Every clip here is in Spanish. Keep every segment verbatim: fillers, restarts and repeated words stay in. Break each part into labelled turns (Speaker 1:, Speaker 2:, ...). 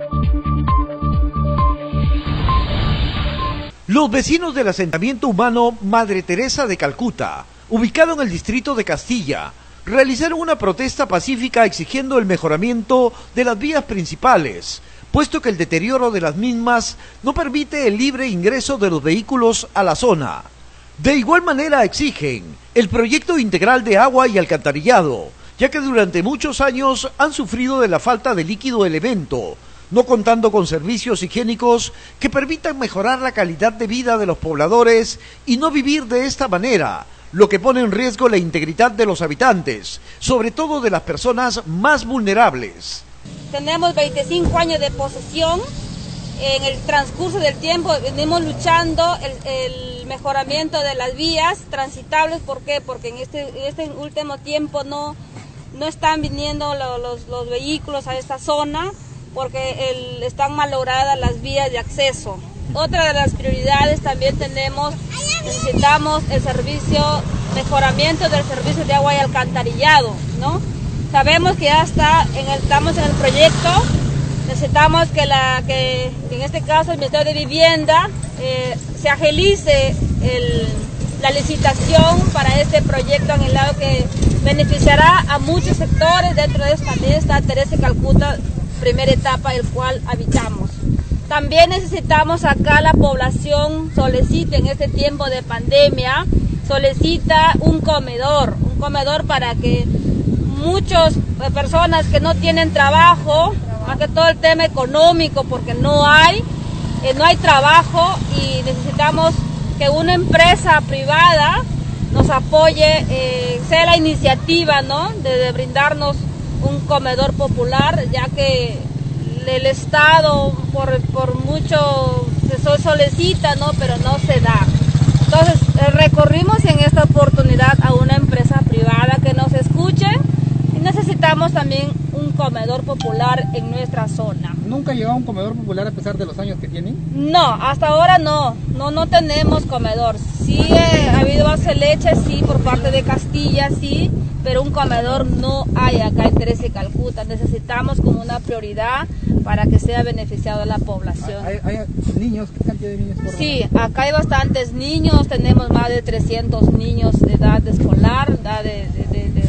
Speaker 1: Los vecinos del asentamiento humano Madre Teresa de Calcuta, ubicado en el distrito de Castilla, realizaron una protesta pacífica exigiendo el mejoramiento de las vías principales, puesto que el deterioro de las mismas no permite el libre ingreso de los vehículos a la zona. De igual manera exigen el proyecto integral de agua y alcantarillado, ya que durante muchos años han sufrido de la falta de líquido elemento, no contando con servicios higiénicos que permitan mejorar la calidad de vida de los pobladores y no vivir de esta manera, lo que pone en riesgo la integridad de los habitantes, sobre todo de las personas más vulnerables.
Speaker 2: Tenemos veinticinco años de posesión. En el transcurso del tiempo venimos luchando el, el mejoramiento de las vías transitables. ¿Por qué? Porque en este, en este último tiempo no, no están viniendo los, los, los vehículos a esta zona, porque el, están malogradas las vías de acceso. Otra de las prioridades también tenemos, necesitamos el servicio, mejoramiento del servicio de agua y alcantarillado, ¿no? Sabemos que ya está, en el, estamos en el proyecto, necesitamos que, la, que, que en este caso el Ministerio de Vivienda eh, se agilice el, la licitación para este proyecto anhelado que beneficiará a muchos sectores dentro de esta, de esta Teresa de Calcuta, primera etapa el cual habitamos. También necesitamos acá, la población solicita en este tiempo de pandemia, solicita un comedor, un comedor para que muchas personas que no tienen trabajo, más que todo el tema económico, porque no hay, eh, no hay trabajo y necesitamos que una empresa privada nos apoye, eh, sea la iniciativa, ¿no?, de, de brindarnos un comedor popular, ya que el Estado por, por mucho se solicita, ¿no?, pero no se da. Entonces recorrimos en esta oportunidad a una empresa privada que nos escuche y necesitamos también un comedor popular en nuestra zona.
Speaker 3: ¿Nunca llegó un comedor popular a pesar de los años que tienen?
Speaker 2: No, hasta ahora no, no, no tenemos comedor. Sí eh, ha habido base leche, sí, por parte de Castilla, sí, pero un comedor no hay acá en Teresa de Calcuta. Necesitamos como una prioridad para que sea beneficiado a la población.
Speaker 3: ¿Hay, hay niños? ¿Qué cantidad de niños? Por
Speaker 2: sí, acá hay bastantes niños, tenemos más de trescientos niños de edad escolar, edad de, de, de, de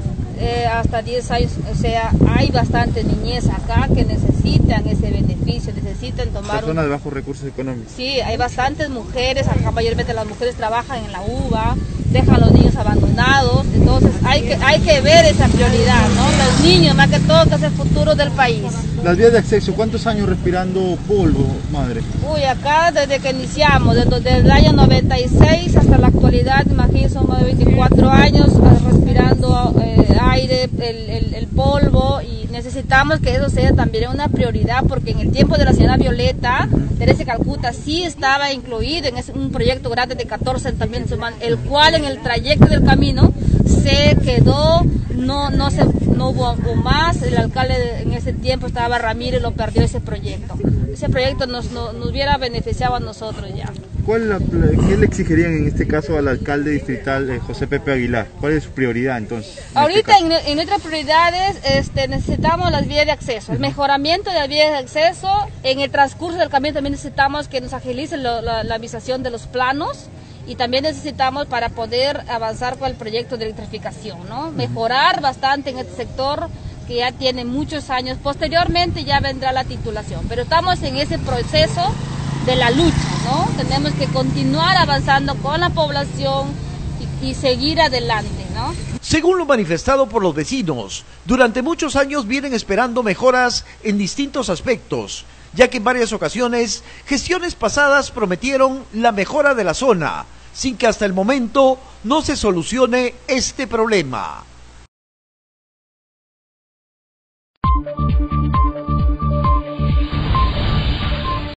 Speaker 2: eh, hasta diez años, o sea, hay bastante niñez acá que necesitan ese beneficio, necesitan tomar...
Speaker 4: Personas
Speaker 2: un...
Speaker 4: de bajos recursos económicos.
Speaker 2: Sí, hay bastantes mujeres, acá mayormente las mujeres trabajan en la uva, dejan a los niños abandonados, entonces hay que, hay que ver esa prioridad, ¿no? Los niños, más que todo, que es el futuro del país.
Speaker 4: Las vías de acceso, ¿cuántos años respirando polvo, madre?
Speaker 2: Uy, acá desde que iniciamos, desde, desde el año noventa y seis hasta la actualidad, imagínense, son más de veinticuatro años respirando eh, aire, el, el, el polvo, y necesitamos que eso sea también una prioridad, porque en el tiempo de la señora Violeta, Teresa de Calcuta sí estaba incluido en ese, un proyecto grande de catorce asentamientos humanos, el cual en el trayecto del camino se quedó, no, no, se, no hubo más, el alcalde en ese tiempo estaba Ramírez, lo perdió ese proyecto. Ese proyecto nos, nos, nos hubiera beneficiado a nosotros ya.
Speaker 4: ¿Cuál la, ¿Qué le exigirían en este caso al alcalde distrital eh, José Pepe Aguilar? ¿Cuál es su prioridad entonces? En
Speaker 2: Ahorita
Speaker 4: este
Speaker 2: en, en nuestras prioridades este, necesitamos las vías de acceso, el mejoramiento de las vías de acceso. En el transcurso del camino también necesitamos que nos agilicen lo, la, la avisación de los planos, y también necesitamos para poder avanzar con el proyecto de electrificación, ¿no? Mejorar bastante en este sector que ya tiene muchos años. Posteriormente ya vendrá la titulación, pero estamos en ese proceso de la lucha, ¿no? Tenemos que continuar avanzando con la población y, y seguir adelante, ¿no?
Speaker 1: Según lo manifestado por los vecinos, durante muchos años vienen esperando mejoras en distintos aspectos, ya que en varias ocasiones gestiones pasadas prometieron la mejora de la zona, sin que hasta el momento no se solucione este problema.